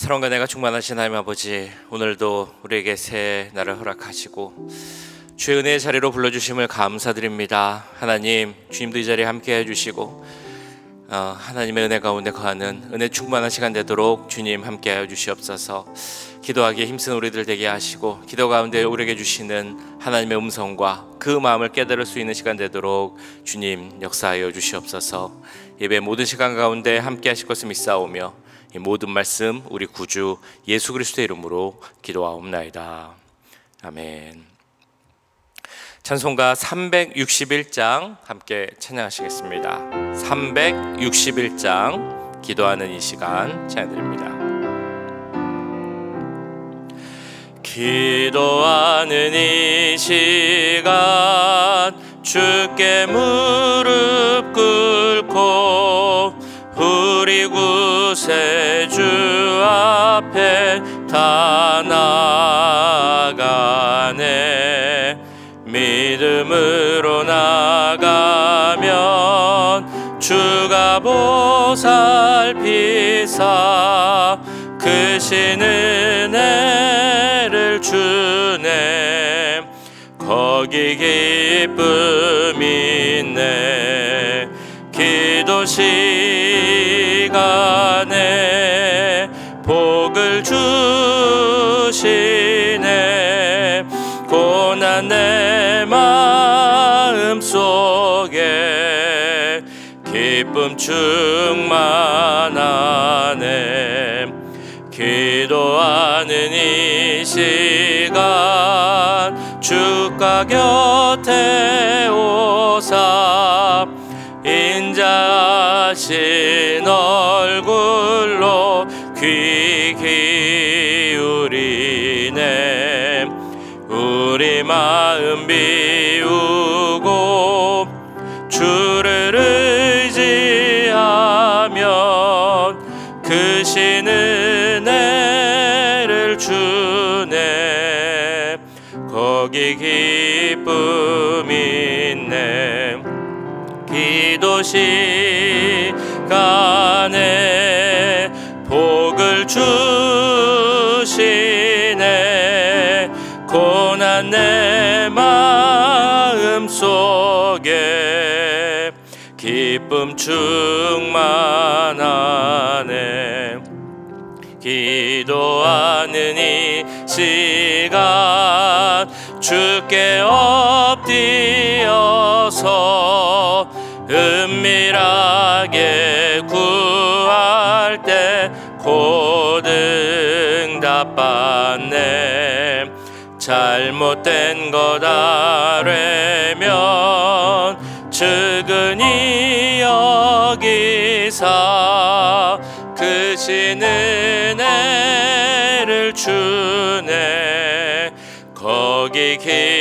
사랑과 은혜가 충만하신 하나님 아버지, 오늘도 우리에게 새 날을 허락하시고 주의 은혜의 자리로 불러주심을 감사드립니다. 하나님, 주님도 이 자리에 함께 해주시고 하나님의 은혜 가운데 거하는 은혜 충만한 시간 되도록 주님 함께 하여 주시옵소서. 기도하기에 힘쓴 우리들 되게 하시고 기도 가운데 우리에게 주시는 하나님의 음성과 그 마음을 깨달을 수 있는 시간 되도록 주님 역사하여 주시옵소서. 예배 모든 시간 가운데 함께 하실 것을 믿사오며 이 모든 말씀 우리 구주 예수 그리스도의 이름으로 기도하옵나이다. 아멘. 찬송가 361장 함께 찬양하시겠습니다. 361장 기도하는 이 시간 찬양드립니다. 기도하는 이 시간 주께 무릎 꿇고 우리 구세주 앞에 다 나아가네. 믿음으로 나가면 주가 보살피사 크신 은혜를 주네. 거기 기쁨이 있네. 기도 시간에 복을 주시네. 고난 내 마음 속에 기쁨 충만하네. 기도하는 이 시간 주가 곁에 오사 인자하신 얼굴로 귀 기울이네. 우리 마음 비우고 주를 의지하면 크신 은혜를 주네. 거기 기쁨이 있네. 기도 시간에 복을 주시네. 고난 내 마음 속에 기쁨 충만하네. 기도하는 이 시간 주께 엎드려서 은밀하게 구할 때 곧 응답받네. 잘못된 것 아뢰면 측은히 여기사 크신 은혜를 주네. 거기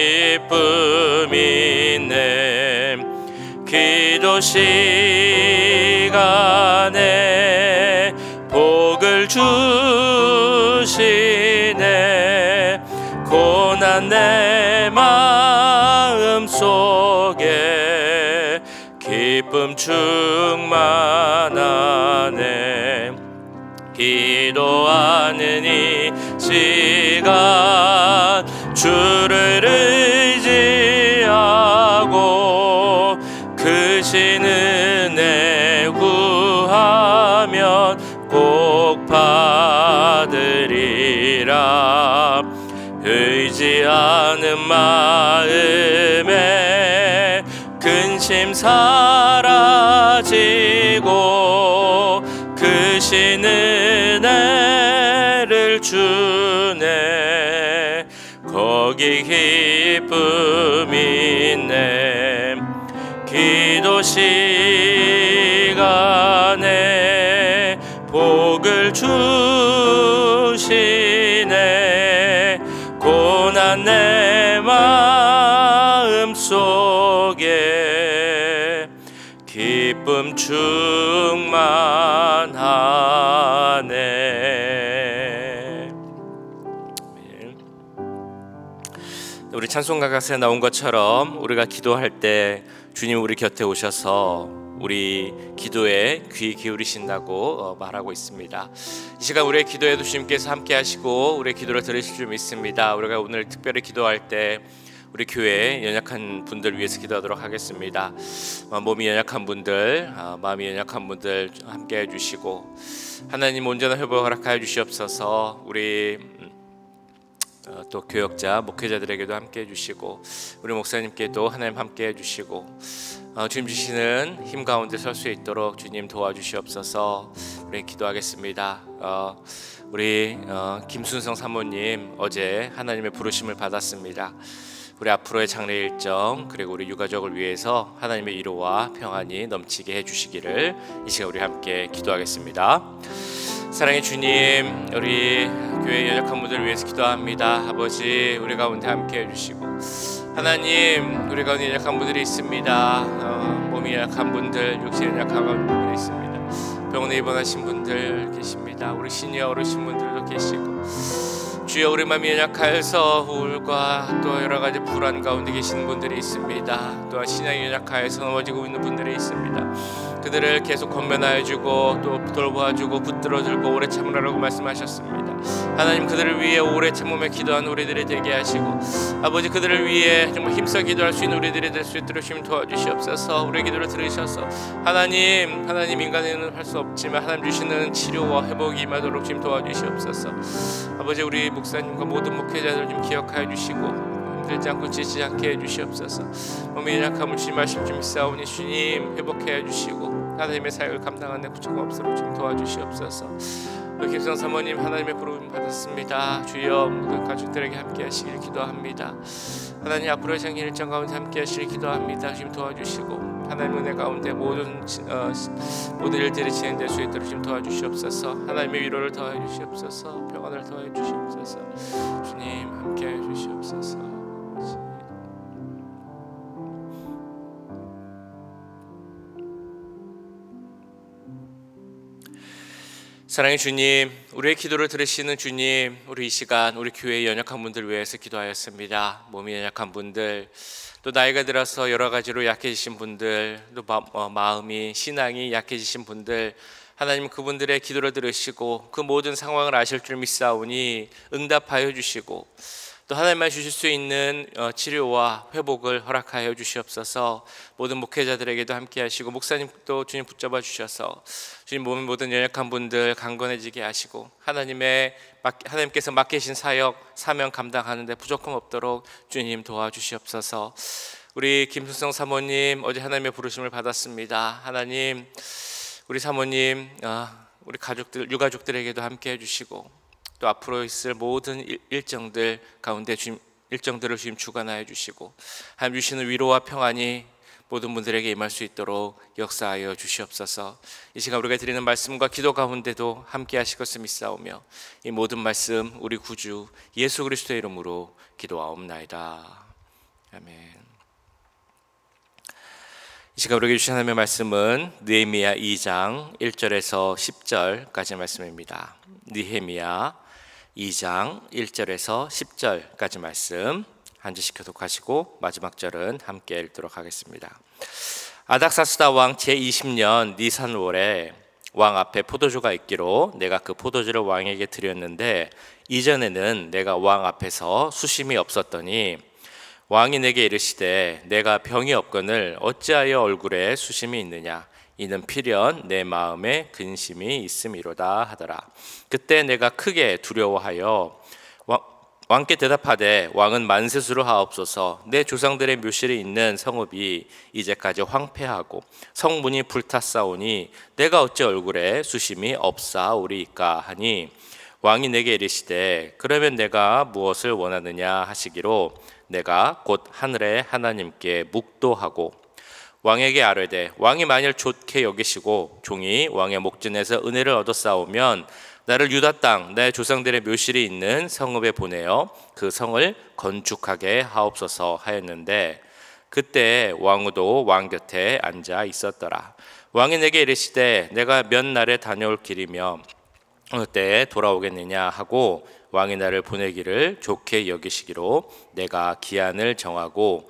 기쁨이 있네. 기도 시간에 복을 주시네. 고난 내 마음 속에 기쁨 충만하네. 기도하는 이 시간 주를 의지하고 크신 은혜 구하면 꼭 받으리라. 의지하는 마음에 근심 사라지고 크신 은혜를 주네. 거기 기쁨이 있네. 기도 시간에 복을 주시네. 고난 내 마음 속에 기쁨 충만하네. 우리 찬송가 가사에 나온 것처럼 우리가 기도할 때 주님 우리 곁에 오셔서 우리 기도에 귀 기울이신다고 말하고 있습니다. 이 시간 우리의 기도에도 주님께서 함께 하시고 우리의 기도를 들으실 줄 믿습니다. 우리가 오늘 특별히 기도할 때 우리 교회 연약한 분들 위해서 기도하도록 하겠습니다. 몸이 연약한 분들, 마음이 연약한 분들 함께 해주시고 하나님 온전한 회복을 허락하여 주시옵소서. 우리 또 교역자, 목회자들에게도 함께 해주시고 우리 목사님께도 하나님 함께 해주시고 주님 주시는 힘 가운데 설 수 있도록 주님 도와주시옵소서. 우리 기도하겠습니다. 우리 김순성 사모님 어제 하나님의 부르심을 받았습니다. 우리 앞으로의 장례 일정 그리고 우리 유가족을 위해서 하나님의 위로와 평안이 넘치게 해주시기를 이 시간 우리 함께 기도하겠습니다. 사랑의 주님, 우리 교회 연약한 분들을 위해서 기도합니다. 아버지, 우리 가운데 함께 해주시고 하나님, 우리 가운데 연약한 분들이 있습니다. 몸이 연약한 분들, 육신이 연약한 분들이 있습니다. 병원에 입원하신 분들 계십니다. 우리 시니어 어르신 분들도 계시고 주여, 우리 마음이 연약하여서 우울과 또 여러 가지 불안 가운데 계시는 분들이 있습니다. 또한 신앙이 연약하여서 넘어지고 있는 분들이 있습니다. 그들을 계속 권면하여주고 또 돌보아주고 붙들어주고 오래 참으라고 말씀하셨습니다. 하나님, 그들을 위해 오래 참으며 기도하는 우리들이 되게 하시고 아버지, 그들을 위해 정말 힘써 기도할 수 있는 우리들이 될 수 있도록 주님 도와주시옵소서. 우리의 기도를 들으셔서 하나님 인간에는 할 수 없지만 하나님 주시는 치료와 회복이 임하도록 주님 도와주시옵소서. 아버지, 우리 목사님과 모든 목회자들 좀 기억하여 주시고 힘들지 않고 지치지 않게 해주시옵소서. 몸이 연약함을 주님 말씀 좀 있사오니 주님 회복해 주시고 하나님의 사역을 감당하는 데 부족함 없도록 좀 도와주시옵소서. 김성 사모님 하나님의 부름을 받았습니다. 주여, 모든 가족들에게 함께 하시길 기도합니다. 하나님, 앞으로의 장기 일정 가운데 함께 하시길 기도합니다. 주님 도와주시고 하나님 은혜 가운데 모든 일들이 진행될 수 있도록 주님 도와주시옵소서. 하나님의 위로를 더해 주시옵소서. 평안을 더해 주시옵소서. 주님 함께 해 주시옵소서. 사랑의 주님, 우리의 기도를 들으시는 주님, 우리 이 시간 우리 교회의 연약한 분들 위해서 기도하였습니다. 몸이 연약한 분들, 또 나이가 들어서 여러 가지로 약해지신 분들, 또 마음이 신앙이 약해지신 분들, 하나님 그분들의 기도를 들으시고 그 모든 상황을 아실 줄 믿사오니 응답하여 주시고 또 하나님만 주실 수 있는 치료와 회복을 허락하여 주시옵소서. 모든 목회자들에게도 함께 하시고 목사님도 주님 붙잡아 주셔서 주님 몸의 모든 연약한 분들 강건해지게 하시고 하나님께서 맡기신 사역 사명 감당하는 데 부족함 없도록 주님 도와주시옵소서. 우리 김순성 사모님 어제 하나님의 부르심을 받았습니다. 하나님, 우리 사모님 우리 가족들 유가족들에게도 함께 해주시고 또 앞으로 있을 모든 일정들 가운데 일정들을 주님 주관하여 주시고 하나님 주시는 위로와 평안이 모든 분들에게 임할 수 있도록 역사하여 주시옵소서. 이 시간 우리가 드리는 말씀과 기도 가운데도 함께 하실 것을 믿사오며 이 모든 말씀 우리 구주 예수 그리스도의 이름으로 기도하옵나이다. 아멘. 이 시간 우리에게 주신 하나님의 말씀은 느헤미야 2장 1절에서 10절까지 말씀입니다. 느헤미야 2장 1절에서 10절까지 말씀 한 절씩 교독하시고 마지막 절은 함께 읽도록 하겠습니다. 아닥사스다 왕 제20년 니산월에 왕 앞에 포도주가 있기로 내가 그 포도주를 왕에게 드렸는데 이전에는 내가 왕 앞에서 수심이 없었더니 왕이 내게 이르시되 내가 병이 없거늘 어찌하여 얼굴에 수심이 있느냐 이는 필연 내 마음에 근심이 있음이로다 하더라. 그때 내가 크게 두려워하여 왕께 대답하되 왕은 만세수를 하옵소서. 내 조상들의 묘실에 있는 성읍이 이제까지 황폐하고 성문이 불탔사오니 내가 어찌 얼굴에 수심이 없사오리이까 하니 왕이 내게 이르시되 그러면 내가 무엇을 원하느냐 하시기로 내가 곧 하늘의 하나님께 묵도하고 왕에게 아뢰되 왕이 만일 좋게 여기시고 종이 왕의 목전에서 은혜를 얻었사오면 나를 유다 땅 내 조상들의 묘실이 있는 성읍에 보내어 그 성을 건축하게 하옵소서 하였는데 그때 왕후도 왕 곁에 앉아 있었더라. 왕이 내게 이르시되 내가 몇 날에 다녀올 길이며 어느 때에 돌아오겠느냐 하고 왕이 나를 보내기를 좋게 여기시기로 내가 기한을 정하고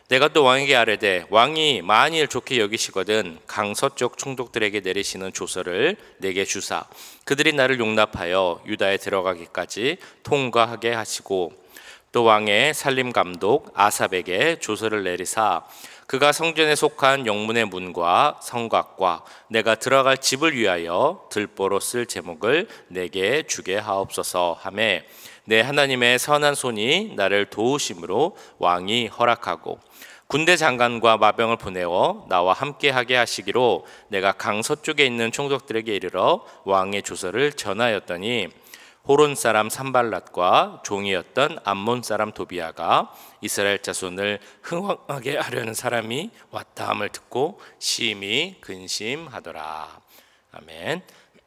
내가 또 왕에게 아뢰되 왕이 만일 좋게 여기시거든 강서쪽 총독들에게 내리시는 조서를 내게 주사 그들이 나를 용납하여 유다에 들어가기까지 통과하게 하시고 또 왕의 살림 감독 아삽에게 조서를 내리사 그가 성전에 속한 영문의 문과 성곽과 내가 들어갈 집을 위하여 들보로 쓸 제목을 내게 주게 하옵소서 하매 내 하나님의 선한 손이 나를 도우심으로 왕이 허락하고 군대 장관과 마병을 보내어 나와 함께하게 하시기로 내가 강서쪽에 있는 총독들에게 이르러 왕의 조서를 전하였더니 호론 사람 산발랏과 종이었던 암몬 사람 도비아가 이스라엘 자손을 흥황하게 하려는 사람이 왔다 함을 듣고 심히 근심하더라. 아멘.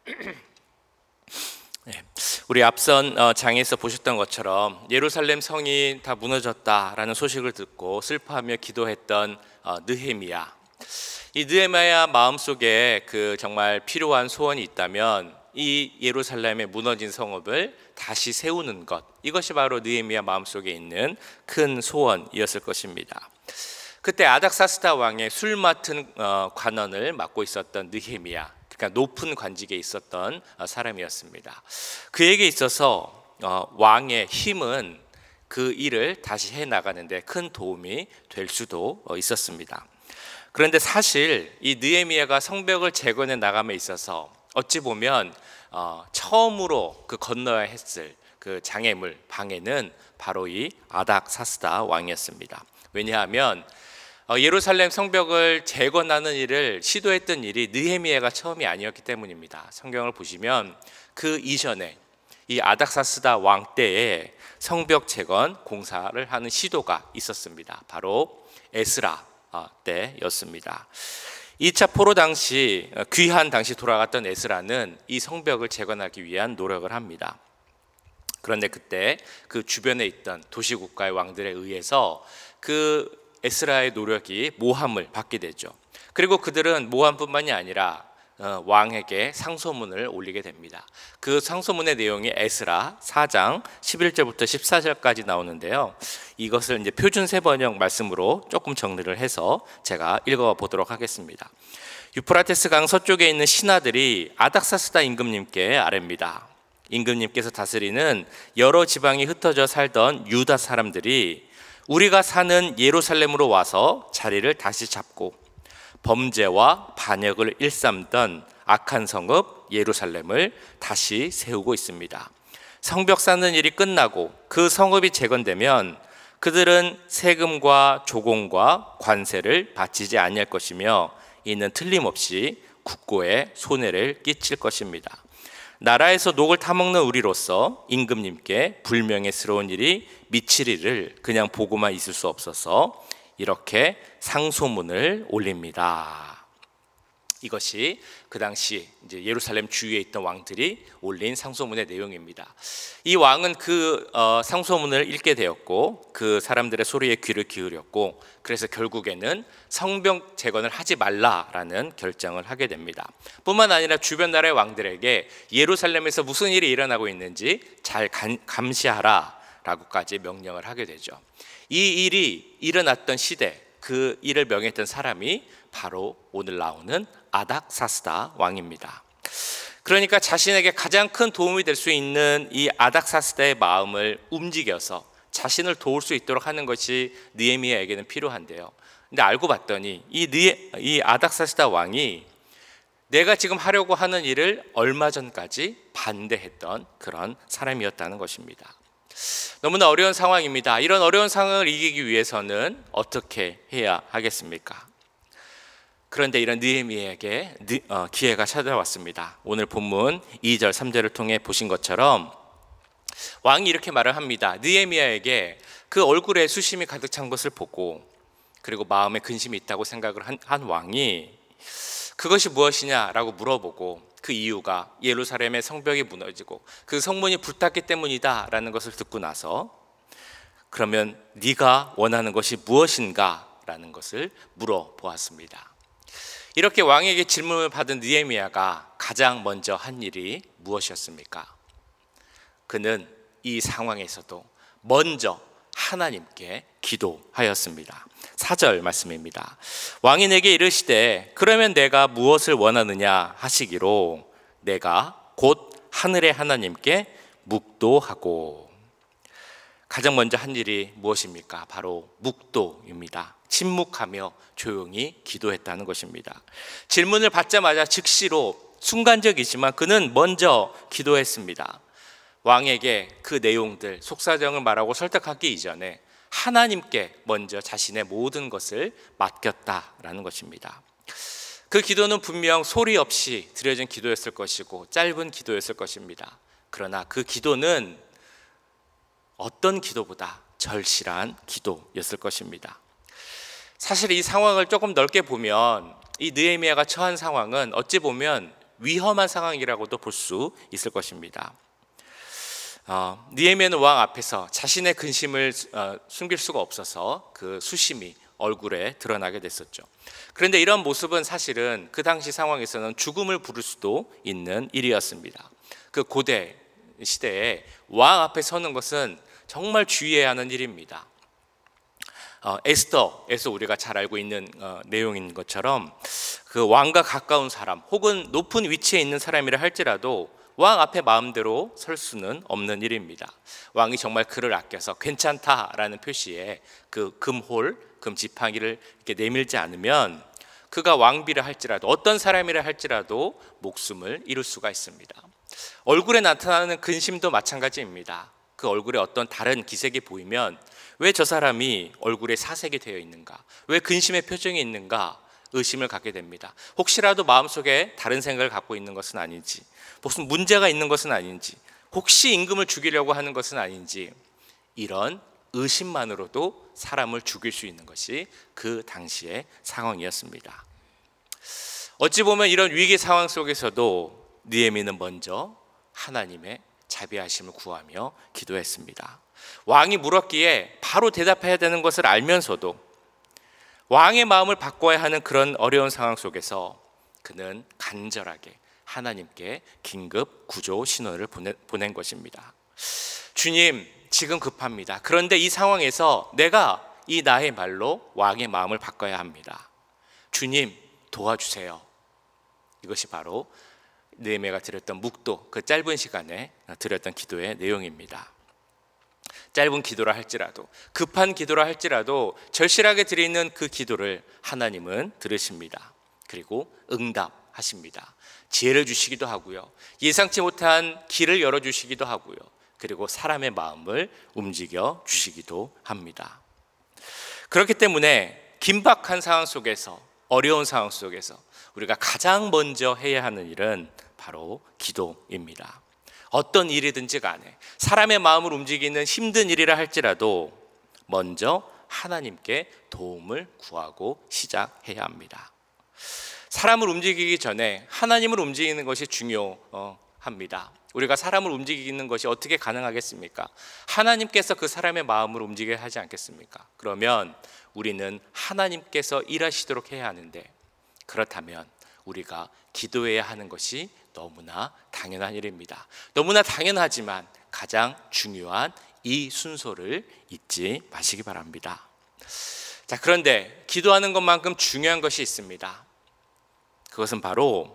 우리 앞선 장에서 보셨던 것처럼 예루살렘 성이 다 무너졌다라는 소식을 듣고 슬퍼하며 기도했던 느헤미야. 이 느헤미야 마음속에 그 정말 필요한 소원이 있다면 이 예루살렘의 무너진 성읍을 다시 세우는 것, 이것이 바로 느헤미야 마음속에 있는 큰 소원이었을 것입니다. 그때 아닥사스다 왕의 술 맡은 관원을 맡고 있었던 느헤미야, 그러니까 높은 관직에 있었던 사람이었습니다. 그에게 있어서 왕의 힘은 그 일을 다시 해나가는데 큰 도움이 될 수도 있었습니다. 그런데 사실 이 느헤미야가 성벽을 재건해 나감에 있어서 어찌 보면 처음으로 그 건너야 했을 그 장애물 방해는 바로 이 아닥사스다 왕이었습니다. 왜냐하면 예루살렘 성벽을 재건하는 일을 시도했던 일이 느헤미야가 처음이 아니었기 때문입니다. 성경을 보시면 그 이전에 이 아닥사스다 왕 때에 성벽 재건 공사를 하는 시도가 있었습니다. 바로 에스라 때였습니다. 2차 포로 당시 귀한 당시 돌아갔던 에스라는 이 성벽을 재건하기 위한 노력을 합니다. 그런데 그때 그 주변에 있던 도시국가의 왕들에 의해서 그 에스라의 노력이 모함을 받게 되죠. 그리고 그들은 모함뿐만이 아니라 왕에게 상소문을 올리게 됩니다. 그 상소문의 내용이 에스라 4장 11절부터 14절까지 나오는데요. 이것을 이제 표준 세번역 말씀으로 조금 정리를 해서 제가 읽어 보도록 하겠습니다. 유프라테스 강 서쪽에 있는 신하들이 아닥사스다 임금님께 아뢰입니다. 임금님께서 다스리는 여러 지방이 흩어져 살던 유다 사람들이 우리가 사는 예루살렘으로 와서 자리를 다시 잡고 범죄와 반역을 일삼던 악한 성읍 예루살렘을 다시 세우고 있습니다. 성벽 쌓는 일이 끝나고 그 성읍이 재건되면 그들은 세금과 조공과 관세를 바치지 아니할 것이며 이는 틀림없이 국고에 손해를 끼칠 것입니다. 나라에서 녹을 타먹는 우리로서 임금님께 불명예스러운 일이 미치리를 그냥 보고만 있을 수 없어서 이렇게 상소문을 올립니다. 이것이 그 당시 이제 예루살렘 주위에 있던 왕들이 올린 상소문의 내용입니다. 이 왕은 그 상소문을 읽게 되었고 그 사람들의 소리에 귀를 기울였고 그래서 결국에는 성벽 재건을 하지 말라라는 결정을 하게 됩니다. 뿐만 아니라 주변 나라의 왕들에게 예루살렘에서 무슨 일이 일어나고 있는지 잘 감시하라라고까지 명령을 하게 되죠. 이 일이 일어났던 시대, 그 일을 명했던 사람이 바로 오늘 나오는 아닥사스다 왕입니다. 그러니까 자신에게 가장 큰 도움이 될 수 있는 이 아닥사스다의 마음을 움직여서 자신을 도울 수 있도록 하는 것이 느헤미야에게는 필요한데요. 근데 알고 봤더니 이 아닥사스다 왕이 내가 지금 하려고 하는 일을 얼마 전까지 반대했던 그런 사람이었다는 것입니다. 너무나 어려운 상황입니다. 이런 어려운 상황을 이기기 위해서는 어떻게 해야 하겠습니까? 그런데 이런 느헤미야에게 기회가 찾아왔습니다. 오늘 본문 2절 3절을 통해 보신 것처럼 왕이 이렇게 말을 합니다. 느헤미야에게 그 얼굴에 수심이 가득 찬 것을 보고 그리고 마음에 근심이 있다고 생각을 한 왕이 그것이 무엇이냐라고 물어보고 그 이유가 예루살렘의 성벽이 무너지고 그 성문이 불탔기 때문이다 라는 것을 듣고 나서 그러면 네가 원하는 것이 무엇인가 라는 것을 물어보았습니다. 이렇게 왕에게 질문을 받은 느헤미야가 가장 먼저 한 일이 무엇이었습니까? 그는 이 상황에서도 먼저 하나님께 기도하였습니다. 4절 말씀입니다. 왕이 내게 이르시되 그러면 내가 무엇을 원하느냐 하시기로 내가 곧 하늘의 하나님께 묵도하고. 가장 먼저 한 일이 무엇입니까? 바로 묵도입니다. 침묵하며 조용히 기도했다는 것입니다. 질문을 받자마자 즉시로 순간적이지만 그는 먼저 기도했습니다. 왕에게 그 내용들, 속사정을 말하고 설득하기 이전에 하나님께 먼저 자신의 모든 것을 맡겼다라는 것입니다. 그 기도는 분명 소리 없이 드려진 기도였을 것이고 짧은 기도였을 것입니다. 그러나 그 기도는 어떤 기도보다 절실한 기도였을 것입니다. 사실 이 상황을 조금 넓게 보면 이 느헤미야가 처한 상황은 어찌 보면 위험한 상황이라고도 볼 수 있을 것입니다. 느헤미야는 왕 앞에서 자신의 근심을 숨길 수가 없어서 그 수심이 얼굴에 드러나게 됐었죠. 그런데 이런 모습은 사실은 그 당시 상황에서는 죽음을 부를 수도 있는 일이었습니다. 그 고대 시대에 왕 앞에 서는 것은 정말 주의해야 하는 일입니다. 에스더에서 우리가 잘 알고 있는 내용인 것처럼 그 왕과 가까운 사람 혹은 높은 위치에 있는 사람이라 할지라도 왕 앞에 마음대로 설 수는 없는 일입니다. 왕이 정말 그를 아껴서 괜찮다라는 표시에 그 금 지팡이를 이렇게 내밀지 않으면 그가 왕비라 할지라도 어떤 사람이라 할지라도 목숨을 잃을 수가 있습니다. 얼굴에 나타나는 근심도 마찬가지입니다. 그 얼굴에 어떤 다른 기색이 보이면 왜 저 사람이 얼굴에 사색이 되어 있는가? 왜 근심의 표정이 있는가? 의심을 갖게 됩니다. 혹시라도 마음속에 다른 생각을 갖고 있는 것은 아닌지, 무슨 문제가 있는 것은 아닌지, 혹시 임금을 죽이려고 하는 것은 아닌지, 이런 의심만으로도 사람을 죽일 수 있는 것이 그 당시의 상황이었습니다. 어찌 보면 이런 위기 상황 속에서도 느헤미야는 먼저 하나님의 자비하심을 구하며 기도했습니다. 왕이 물었기에 바로 대답해야 되는 것을 알면서도 왕의 마음을 바꿔야 하는 그런 어려운 상황 속에서 그는 간절하게 하나님께 긴급 구조 신호를 보낸 것입니다. 주님, 지금 급합니다. 그런데 이 상황에서 내가 이 나의 말로 왕의 마음을 바꿔야 합니다. 주님, 도와주세요. 이것이 바로 느헤미야가 드렸던 묵도, 그 짧은 시간에 드렸던 기도의 내용입니다. 짧은 기도라 할지라도, 급한 기도라 할지라도 절실하게 드리는 그 기도를 하나님은 들으십니다. 그리고 응답하십니다. 지혜를 주시기도 하고요, 예상치 못한 길을 열어주시기도 하고요, 그리고 사람의 마음을 움직여 주시기도 합니다. 그렇기 때문에 긴박한 상황 속에서, 어려운 상황 속에서 우리가 가장 먼저 해야 하는 일은 바로 기도입니다. 어떤 일이든지 간에 사람의 마음을 움직이는 힘든 일이라 할지라도 먼저 하나님께 도움을 구하고 시작해야 합니다. 사람을 움직이기 전에 하나님을 움직이는 것이 중요합니다. 우리가 사람을 움직이는 것이 어떻게 가능하겠습니까? 하나님께서 그 사람의 마음을 움직여야 하지 않겠습니까? 그러면 우리는 하나님께서 일하시도록 해야 하는데, 그렇다면 우리가 기도해야 하는 것이 너무나 당연한 일입니다. 너무나 당연하지만 가장 중요한 이 순서를 잊지 마시기 바랍니다. 자, 그런데 기도하는 것만큼 중요한 것이 있습니다. 그것은 바로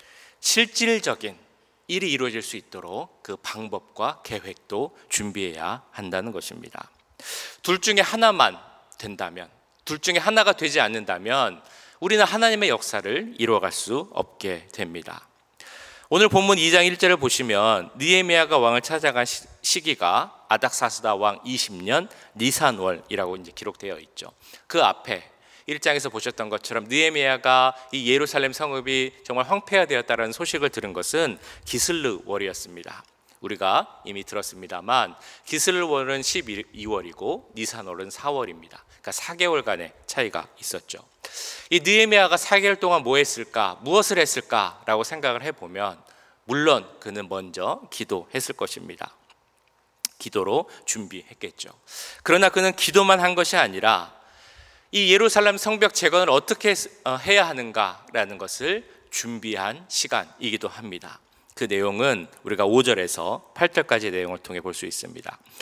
실질적인 일이 이루어질 수 있도록 그 방법과 계획도 준비해야 한다는 것입니다. 둘 중에 하나만 된다면, 둘 중에 하나가 되지 않는다면 우리는 하나님의 역사를 이루어갈 수 없게 됩니다. 오늘 본문 2장 1절을 보시면 느헤미야가 왕을 찾아간 시기가 아닥사스다 왕 20년 니산월이라고 이제 기록되어 있죠. 그 앞에 1장에서 보셨던 것처럼 느헤미야가 이 예루살렘 성읍이 정말 황폐화되었다는 소식을 들은 것은 기슬르월이었습니다. 우리가 이미 들었습니다만 기슬르월은 12월이고 니산월은 4월입니다. 그러니까 4개월간의 차이가 있었죠. 이 느헤미야가 4개월 동안 뭐 했을까, 무엇을 했을까라고 생각을 해보면 물론 그는 먼저 기도했을 것입니다. 기도로 준비했겠죠. 그러나 그는 기도만 한 것이 아니라 이 예루살렘 성벽 재건을 어떻게 해야 하는가라는 것을 준비한 시간이기도 합니다. 그 내용은 우리가 5절에서 8절까지의 내용을 통해 볼 수 있습니다.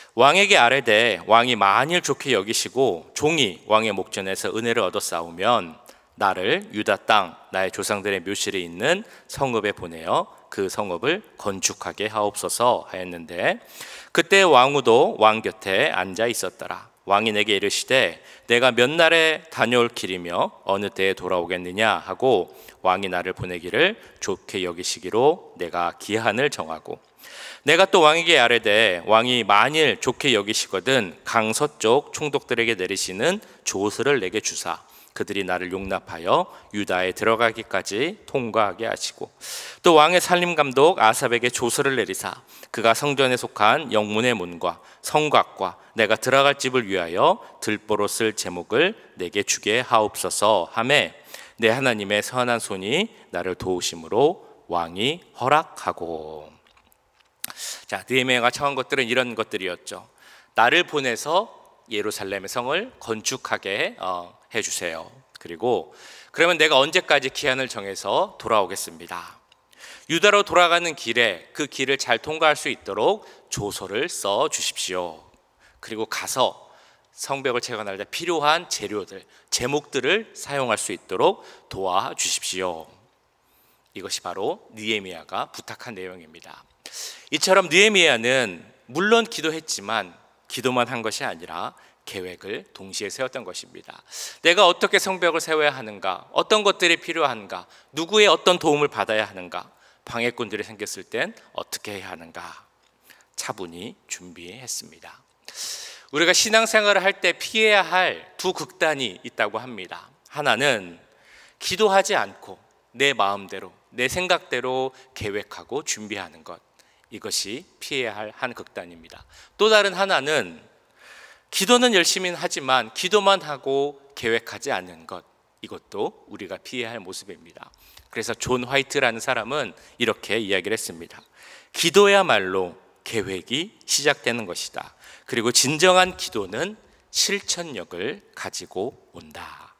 왕에게 아뢰되 왕이 만일 좋게 여기시고 종이 왕의 목전에서 은혜를 얻어 싸우면 나를 유다 땅 나의 조상들의 묘실에 있는 성읍에 보내어 그 성읍을 건축하게 하옵소서 하였는데, 그때 왕후도 왕 곁에 앉아 있었더라. 왕이 내게 이르시되 내가 몇 날에 다녀올 길이며 어느 때에 돌아오겠느냐 하고 왕이 나를 보내기를 좋게 여기시기로 내가 기한을 정하고, 내가 또 왕에게 아뢰되 왕이 만일 좋게 여기시거든 강서쪽 총독들에게 내리시는 조서를 내게 주사 그들이 나를 용납하여 유다에 들어가기까지 통과하게 하시고, 또 왕의 살림감독 아삽에게 조서를 내리사 그가 성전에 속한 영문의 문과 성곽과 내가 들어갈 집을 위하여 들보로 쓸 제목을 내게 주게 하옵소서 하매 내 하나님의 선한 손이 나를 도우심으로 왕이 허락하고. 자, 느헤미야가 청한 것들은 이런 것들이었죠. 나를 보내서 예루살렘의 성을 건축하게 해주세요. 그리고 그러면 내가 언제까지 기한을 정해서 돌아오겠습니다. 유다로 돌아가는 길에 그 길을 잘 통과할 수 있도록 조서를 써 주십시오. 그리고 가서 성벽을 채워나갈 때 필요한 재료들, 제목들을 사용할 수 있도록 도와주십시오. 이것이 바로 느헤미야가 부탁한 내용입니다. 이처럼 느헤미야는 물론 기도했지만 기도만 한 것이 아니라 계획을 동시에 세웠던 것입니다. 내가 어떻게 성벽을 세워야 하는가, 어떤 것들이 필요한가, 누구의 어떤 도움을 받아야 하는가, 방해꾼들이 생겼을 땐 어떻게 해야 하는가 차분히 준비했습니다. 우리가 신앙생활을 할 때 피해야 할 두 극단이 있다고 합니다. 하나는 기도하지 않고 내 마음대로 내 생각대로 계획하고 준비하는 것, 이것이 피해야 할 한 극단입니다. 또 다른 하나는 기도는 열심히 하지만 기도만 하고 계획하지 않는 것, 이것도 우리가 피해야 할 모습입니다. 그래서 존 화이트라는 사람은 이렇게 이야기를 했습니다. 기도야말로 계획이 시작되는 것이다. 그리고 진정한 기도는 실천력을 가지고 온다.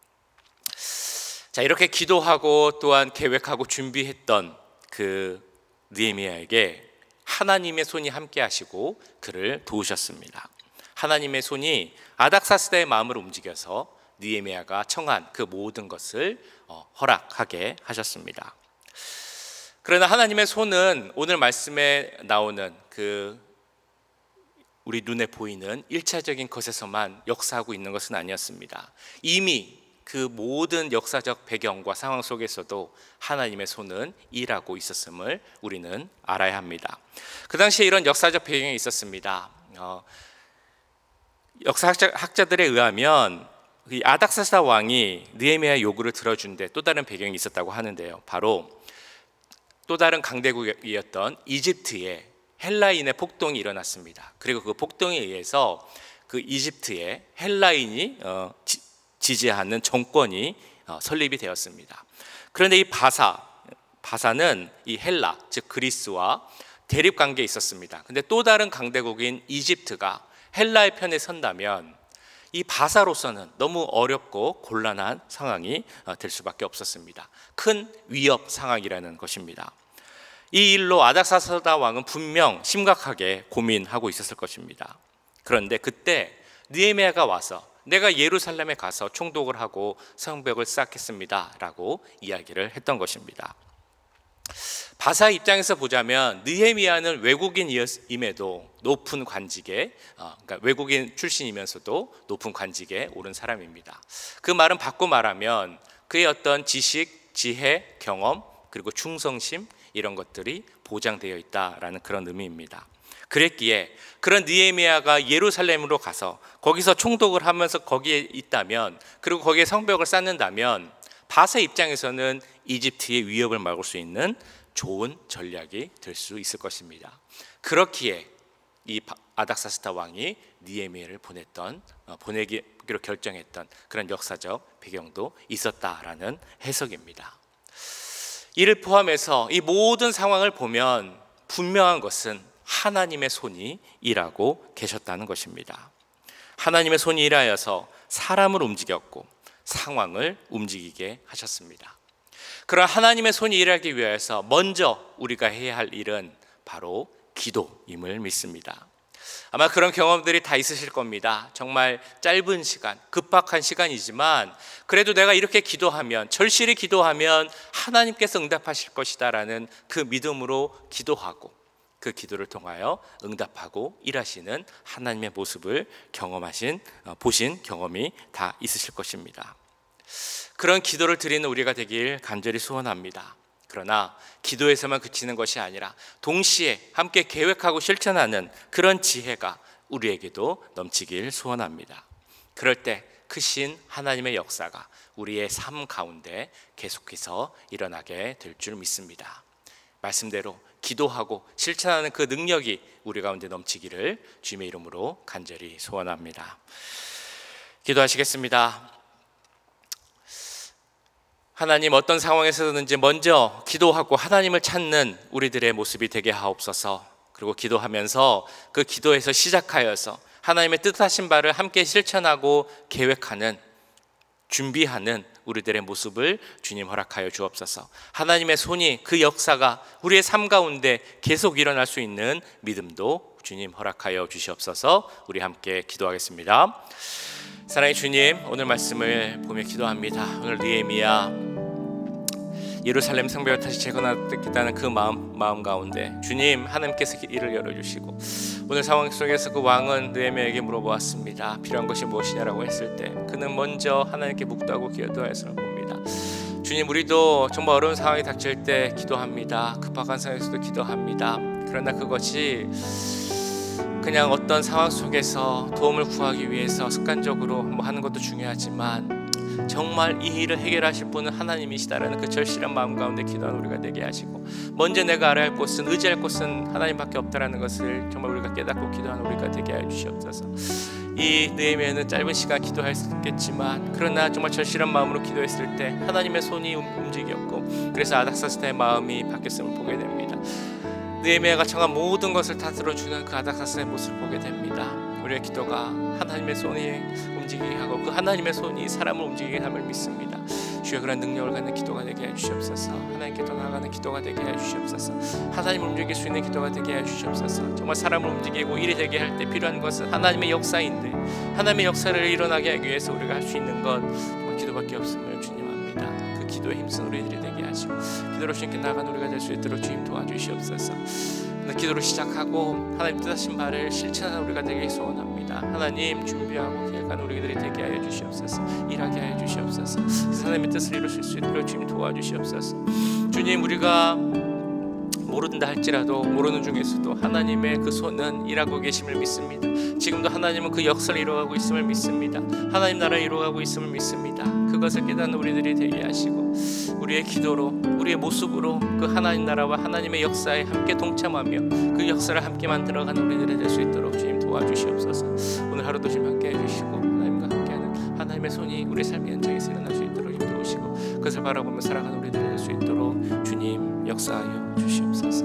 자, 이렇게 기도하고 또한 계획하고 준비했던 그 느헤미야에게 하나님의 손이 함께 하시고 그를 도우셨습니다. 하나님의 손이 아닥사스다의 마음을 움직여서 느헤미야가 청한 그 모든 것을 허락하게 하셨습니다. 그러나 하나님의 손은 오늘 말씀에 나오는 그 우리 눈에 보이는 일차적인 것에서만 역사하고 있는 것은 아니었습니다. 이미 그 모든 역사적 배경과 상황 속에서도 하나님의 손은 일하고 있었음을 우리는 알아야 합니다. 그 당시에 이런 역사적 배경이 있었습니다. 역사학자들에 의하면 아닥사스다 왕이 느헤미야의 요구를 들어준 데 또 다른 배경이 있었다고 하는데요. 바로 또 다른 강대국이었던 이집트에 헬라인의 폭동이 일어났습니다. 그리고 그 폭동에 의해서 그 이집트에 헬라인이 지지하는 정권이 설립이 되었습니다. 그런데 이 바사는 이 헬라, 즉 그리스와 대립 관계에 있었습니다. 근데 또 다른 강대국인 이집트가 헬라의 편에 선다면 이 바사로서는 너무 어렵고 곤란한 상황이 될 수밖에 없었습니다. 큰 위협 상황이라는 것입니다. 이 일로 아닥사스다 왕은 분명 심각하게 고민하고 있었을 것입니다. 그런데 그때 느헤미야가 와서 내가 예루살렘에 가서 총독을 하고 성벽을 쌓겠습니다 라고 이야기를 했던 것입니다. 바사 입장에서 보자면 느헤미야는 외국인임에도 높은 관직에, 그러니까 외국인 출신이면서도 높은 관직에 오른 사람입니다. 그 말은 바꿔 말하면 그의 어떤 지식, 지혜, 경험, 그리고 충성심, 이런 것들이 보장되어 있다라는 그런 의미입니다. 그랬기에 그런 느헤미야가 예루살렘으로 가서 거기서 총독을 하면서 거기에 있다면, 그리고 거기에 성벽을 쌓는다면 바사 입장에서는 이집트의 위협을 막을 수 있는 좋은 전략이 될 수 있을 것입니다. 그렇기에 이 아닥사스다 왕이 느헤미야를 보내기로 결정했던 그런 역사적 배경도 있었다라는 해석입니다. 이를 포함해서 이 모든 상황을 보면 분명한 것은 하나님의 손이 일하고 계셨다는 것입니다. 하나님의 손이 일하여서 사람을 움직였고 상황을 움직이게 하셨습니다. 그러나 하나님의 손이 일하기 위해서 먼저 우리가 해야 할 일은 바로 기도임을 믿습니다. 아마 그런 경험들이 다 있으실 겁니다. 정말 짧은 시간, 급박한 시간이지만 그래도 내가 이렇게 기도하면, 절실히 기도하면 하나님께서 응답하실 것이다라는 그 믿음으로 기도하고 그 기도를 통하여 응답하고 일하시는 하나님의 모습을 보신 경험이 다 있으실 것입니다. 그런 기도를 드리는 우리가 되길 간절히 소원합니다. 그러나 기도에서만 그치는 것이 아니라 동시에 함께 계획하고 실천하는 그런 지혜가 우리에게도 넘치길 소원합니다. 그럴 때 크신 하나님의 역사가 우리의 삶 가운데 계속해서 일어나게 될 줄 믿습니다. 말씀대로 기도하고 실천하는 그 능력이 우리 가운데 넘치기를 주님의 이름으로 간절히 소원합니다. 기도하시겠습니다. 하나님, 어떤 상황에서든지 먼저 기도하고 하나님을 찾는 우리들의 모습이 되게 하옵소서. 그리고 기도하면서 그 기도에서 시작하여서 하나님의 뜻하신 바를 함께 실천하고 계획하는, 준비하는 우리들의 모습을 주님 허락하여 주옵소서. 하나님의 손이, 그 역사가 우리의 삶 가운데 계속 일어날 수 있는 믿음도 주님 허락하여 주시옵소서. 우리 함께 기도하겠습니다. 사랑의 주님, 오늘 말씀을 보며 기도합니다. 오늘 느헤미야 예루살렘 성벽을 다시 재건하겠다는 그 마음 가운데 주님, 하나님께서 길을 열어주시고 오늘 상황 속에서 그 왕은 느헤미야에게 물어보았습니다. 필요한 것이 무엇이냐라고 했을 때 그는 먼저 하나님께 묵도하고 기도하였음을 봅니다. 주님, 우리도 정말 어려운 상황이 닥칠 때 기도합니다. 급박한 상황에서도 기도합니다. 그러나 그것이 그냥 어떤 상황 속에서 도움을 구하기 위해서 습관적으로 하는 것도 중요하지만 정말 이 일을 해결하실 분은 하나님이시다라는 그 절실한 마음 가운데 기도하는 우리가 되게 하시고, 먼저 내가 알아야 할 곳은, 의지할 곳은 하나님밖에 없다라는 것을 정말 우리가 깨닫고 기도하는 우리가 되게 하여 주시옵소서. 이 느헤미야는 짧은 시간 기도할 수 있겠지만 그러나 정말 절실한 마음으로 기도했을 때 하나님의 손이 움직였고, 그래서 아닥사스다의 마음이 바뀌었음을 보게 됩니다. 느헤미야가 청한 모든 것을 다 들어주는 그 아닥사스다의 모습을 보게 됩니다. 우리의 기도가 하나님의 손이 움직이게 하고 그 하나님의 손이 사람을 움직이게 함을 믿습니다. 주여, 그런 능력을 갖는 기도가 되게 해주시옵소서. 하나님께 더 나아가는 기도가 되게 해주시옵소서. 하나님을 움직일 수 있는 기도가 되게 해주시옵소서. 정말 사람을 움직이고 일이 되게 할 때 필요한 것은 하나님의 역사인데, 하나님의 역사를 일어나게 하기 위해서 우리가 할 수 있는 건 정말 기도밖에 없음을 주님 압니다. 그 기도에 힘쓴 우리들이 되게 하시고 기도로 주님께 나아가는 우리가 될 수 있도록 주님 도와주시옵소서. 기도로 시작하고 하나님 뜻하신 바를 실천하는 우리가 되게 소원합니다. 하나님, 준비하고 계획하는 우리들이 되게 하여 주시옵소서. 일하게 하여 주시옵소서. 하나님의 뜻을 이루실 수 있도록 주님 도와주시옵소서. 주님, 우리가 모른다 할지라도 모르는 중에서도 하나님의 그 손은 일하고 계심을 믿습니다. 지금도 하나님은 그 역사를 이루어가고 있음을 믿습니다. 하나님 나라를 이루어가고 있음을 믿습니다. 그것을 깨닫는 우리들이 되게 하시고 우리의 기도로, 우리의 모습으로 그 하나님 나라와 하나님의 역사에 함께 동참하며 그 역사를 함께 만들어가는 우리들이 될 수 있도록 주님 도와주시옵소서. 오늘 하루도 주님 함께 해주시고 하나님과 함께하는 하나님의 손이 우리 삶의 현장에서 일어날 수 있도록 주님 도우시고 그것을 바라보며 살아가는 우리들이 될 수 있도록 주님 역사하여 주시옵소서.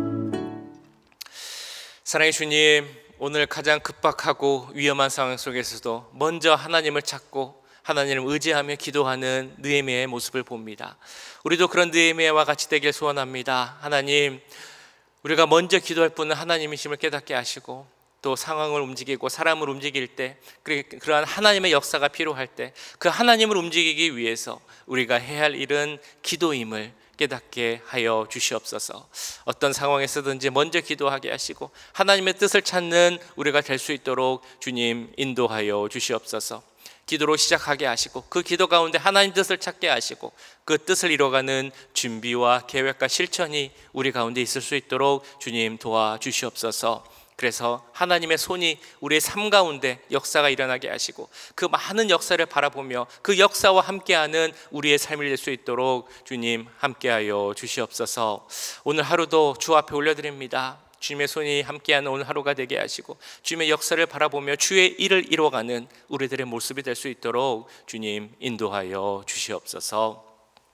사랑의 주님, 오늘 가장 급박하고 위험한 상황 속에서도 먼저 하나님을 찾고 하나님을 의지하며 기도하는 느헤미야의 모습을 봅니다. 우리도 그런 느헤미야와 같이 되길 소원합니다. 하나님, 우리가 먼저 기도할 분은 하나님이심을 깨닫게 하시고 또 상황을 움직이고 사람을 움직일 때, 그러한 하나님의 역사가 필요할 때 그 하나님을 움직이기 위해서 우리가 해야 할 일은 기도임을 깨닫게 하여 주시옵소서. 어떤 상황에서든지 먼저 기도하게 하시고 하나님의 뜻을 찾는 우리가 될 수 있도록 주님 인도하여 주시옵소서. 기도로 시작하게 하시고 그 기도 가운데 하나님 뜻을 찾게 하시고 그 뜻을 이뤄가는 준비와 계획과 실천이 우리 가운데 있을 수 있도록 주님 도와주시옵소서. 그래서 하나님의 손이 우리의 삶 가운데 역사가 일어나게 하시고 그 많은 역사를 바라보며 그 역사와 함께하는 우리의 삶이 될 수 있도록 주님 함께하여 주시옵소서. 오늘 하루도 주 앞에 올려드립니다. 주님의 손이 함께하는 오늘 하루가 되게 하시고 주님의 역사를 바라보며 주의 일을 이뤄가는 우리들의 모습이 될 수 있도록 주님 인도하여 주시옵소서.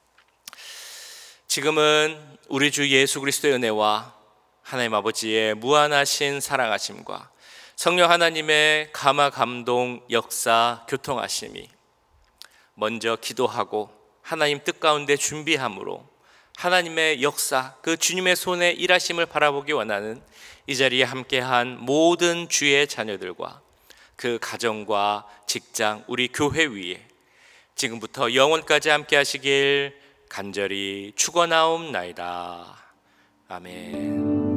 지금은 우리 주 예수 그리스도의 은혜와 하나님 아버지의 무한하신 사랑하심과 성령 하나님의 감화 감동 역사 교통하심이 먼저 기도하고 하나님 뜻 가운데 준비함으로 하나님의 역사, 그 주님의 손에 일하심을 바라보기 원하는 이 자리에 함께한 모든 주의 자녀들과 그 가정과 직장, 우리 교회 위에 지금부터 영원까지 함께 하시길 간절히 축원하옵나이다. 아멘.